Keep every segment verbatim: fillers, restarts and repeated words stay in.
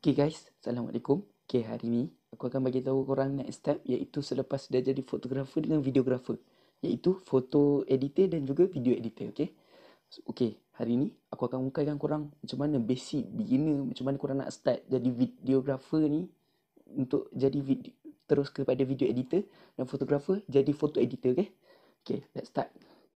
Okay guys, Assalamualaikum. Okay, hari ni aku akan bagi tahu korang next step, iaitu selepas dah jadi fotografer dengan videographer, iaitu foto editor dan juga video editor. Okay, so, okay, hari ni aku akan ungkapkan korang macam mana basic beginner, macam mana korang nak start jadi videographer ni, untuk jadi video, terus kepada video editor, dan fotografer jadi foto editor. Okay, okay, let's start.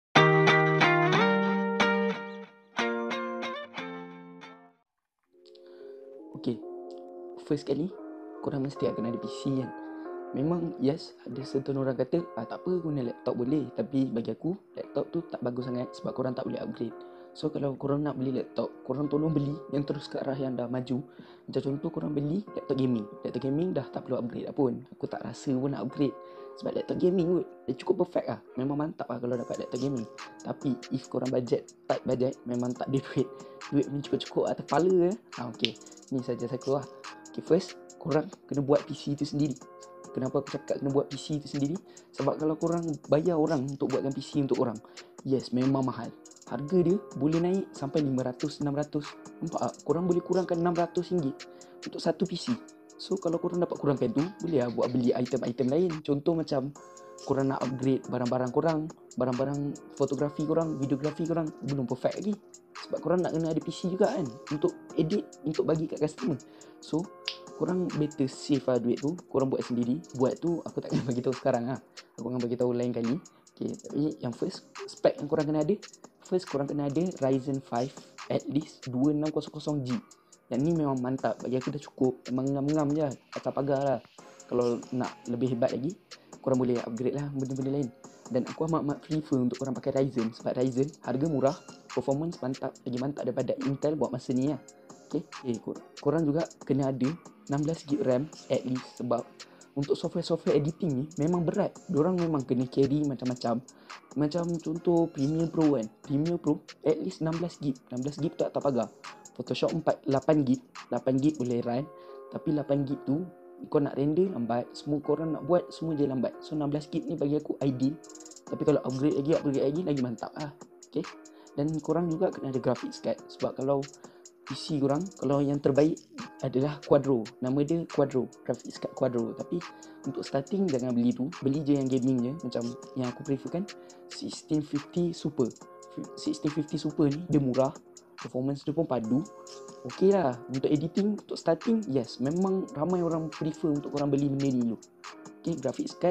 Okay, first kali korang mesti akan ada P C kan. Memang yes, ada certain orang kata ah, tak apa, guna laptop boleh. Tapi bagi aku, laptop tu tak bagus sangat sebab korang tak boleh upgrade. So kalau korang nak beli laptop, korang tolong beli yang terus ke arah yang dah maju. Macam contoh korang beli laptop gaming. Laptop gaming dah tak perlu upgrade dah pun. Aku tak rasa pun nak upgrade, sebab laptop gaming kot, dia cukup perfect lah. Memang mantap lah kalau dapat laptop gaming. Tapi if korang budget, tight budget, memang tak ada duit, duit pun cukup-cukup atas kepala eh. Ha, okay, ni saja saya lah. Okay, first korang kena buat P C tu sendiri. Kenapa aku cakap kena buat P C tu sendiri? Sebab kalau korang bayar orang untuk buatkan P C untuk korang, yes, memang mahal. Harga dia boleh naik sampai lima ratus, enam ratus. Nampak tak? Korang boleh kurangkan enam ratus ringgit untuk satu P C. So kalau korang dapat kurangkan tu, boleh lah buat beli item-item lain. Contoh macam korang nak upgrade barang-barang korang, barang-barang fotografi korang, videografi korang belum perfect lagi. Sebab korang nak kena ada P C juga kan, untuk edit, untuk bagi kat customer. So korang better save lah duit tu, korang buat sendiri. Buat tu aku tak akan bagi tahu sekarang lah, aku akan bagi tahu lain kali. Okay, tapi yang first spec yang korang kena ada, first korang kena ada Ryzen five at least dua enam kosong G. Yang ni memang mantap, bagi aku dah cukup. Memang ngam-ngam je atas pagar lah. Kalau nak lebih hebat lagi, korang boleh upgrade lah benda-benda lain. Dan aku amat-amat prefer untuk korang pakai Ryzen, sebab Ryzen harga murah, performance mantap, lagi mantap daripada Intel buat masa ni lah. Okay, eh, korang juga kena ada enam belas gig RAM at least. Sebab untuk software-software editing ni memang berat. Diorang memang kena carry macam-macam. Macam contoh Premiere Pro kan, Premiere Pro at least enam belas gig. enam belas gig tu tak pagar. Photoshop empat, lapan gig, lapan gig boleh run. Tapi lapan gig tu kau nak render lambat, semua korang nak buat semua je lambat. So enam belas gig ni bagi aku ideal. Tapi kalau upgrade lagi, upgrade lagi, lagi mantap lah. Okay, dan korang juga kena ada graphics card. Sebab kalau P C korang, kalau yang terbaik adalah Quadro. Nama dia Quadro, graphics card Quadro. Tapi untuk starting jangan beli tu, beli je yang gaming je. Macam yang aku prefer kan, sixteen fifty Super. sixteen fifty Super ni dia murah, performance dia pun padu. Okey lah untuk editing, untuk starting, yes, memang ramai orang prefer untuk korang beli benda ni dulu. Okay, graphics card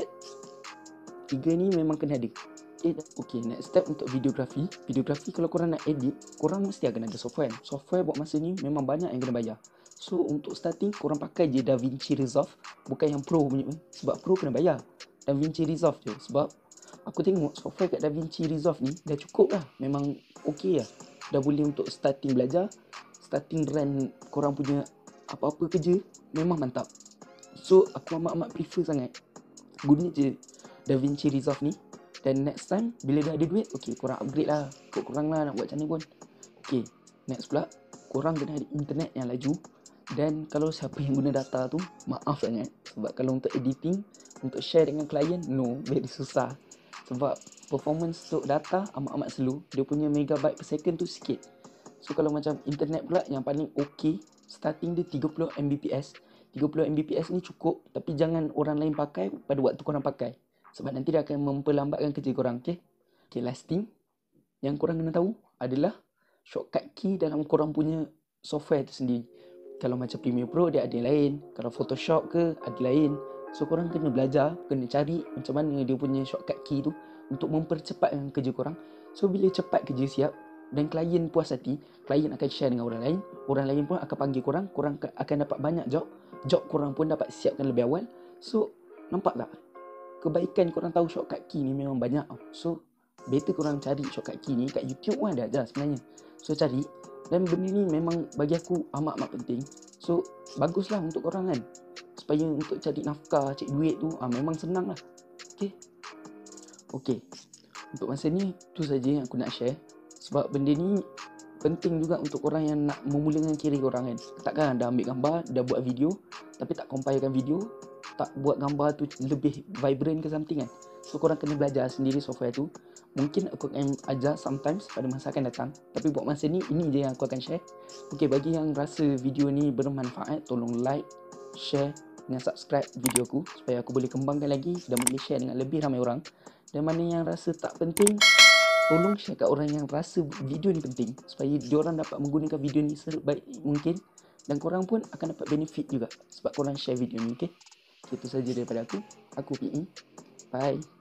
tiga ni memang kena ada. Okay, okay, next step untuk videografi. Videografi kalau korang nak edit, korang mesti akan ada software. Software buat masa ni memang banyak yang kena bayar. So untuk starting, korang pakai je DaVinci Resolve. Bukan yang Pro punya, sebab Pro kena bayar. DaVinci Resolve je. Sebab aku tengok software kat DaVinci Resolve ni dah cukup lah. Memang okay lah. Dah boleh untuk starting belajar, starting run korang punya apa-apa kerja, memang mantap. So aku amat-amat prefer sangat guna je DaVinci Resolve ni. Dan next time bila dah ada duit, okay, korang upgrade lah. Kau korang lah nak buat macam ni pun. Okay, next pula, korang kena ada internet yang laju. Dan kalau siapa yang guna data tu, maaf sangat. Sebab kalau untuk editing, untuk share dengan klien, no, very susah. Sebab performance untuk data amat-amat slow. Dia punya megabyte per second tu sikit. So kalau macam internet pula yang paling okay, starting dia tiga puluh megabit per second. tiga puluh megabit per second ni cukup. Tapi jangan orang lain pakai pada waktu korang pakai, sebab nanti dia akan memperlambatkan kerja korang. Okay, okay, last thing yang korang kena tahu adalah shortcut key dalam korang punya software tu sendiri. Kalau macam Premiere Pro dia ada yang lain, kalau Photoshop ke ada lain. So korang kena belajar, kena cari macam mana dia punya shortcut key tu untuk mempercepatkan kerja korang. So bila cepat kerja siap dan klien puas hati, klien akan share dengan orang lain. Orang lain pun akan panggil korang, korang akan dapat banyak job. Job korang pun dapat siapkan lebih awal. So nampak tak? Kebaikan korang tahu shortcut key ni memang banyak. So better korang cari shortcut key ni. Kat YouTube pun ada je sebenarnya. So cari. Dan benda ni memang bagi aku amat-amat penting. So baguslah untuk korang kan, supaya untuk cari nafkah, cari duit tu ah, memang senang lah. Okay, okay, untuk masa ni tu saja yang aku nak share. Sebab benda ni penting juga untuk orang yang nak memulakan kiri korang kan. Takkan dah ambil gambar, dah buat video, tapi tak compilekan video, tak buat gambar tu lebih vibrant ke something kan. So korang kena belajar sendiri software tu. Mungkin aku akan ajar sometimes pada masa akan datang. Tapi buat masa ni, ini je yang aku akan share. Okay, bagi yang rasa video ni bermanfaat, tolong like, share dengan subscribe video aku supaya aku boleh kembangkan lagi dan boleh share dengan lebih ramai orang. Dan mana yang rasa tak penting, tolong share kat orang yang rasa video ni penting supaya diorang dapat menggunakan video ni sebaik mungkin dan korang pun akan dapat benefit juga sebab korang share video ni. Okay, itu saja daripada aku. Aku P E. Bye.